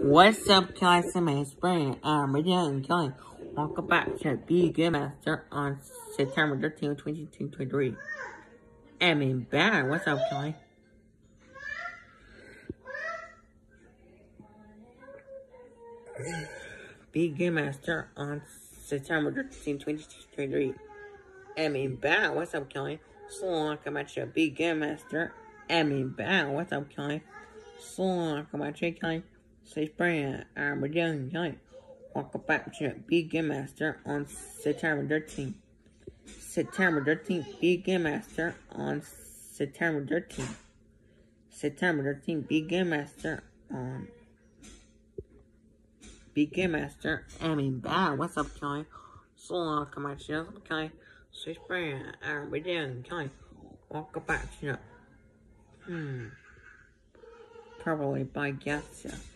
What's up, guys? I'm Spring. I'm Radiant and Kelly. Welcome back to Be Good Master on September 13th, 2023. I mean, bad. What's up, Kelly? Be Good Master on September 13th, 2023. I mean, bad. What's up, Kelly? So welcome back to Be Good Master. I mean, bad. What's up, Kelly? So welcome back to Kelly. Say Spring. I'm Radiant and Kelly. Welcome back to Be Game Master on September 13th. September 13th, Be Game Master on September 13th. September 13th, Be Game Master on Be Game Master. I mean, bad. What's up, Kelly? So long, come on, what's up, Kelly? Switch brand, we're doing, Kelly. Welcome back to probably by guess, yeah.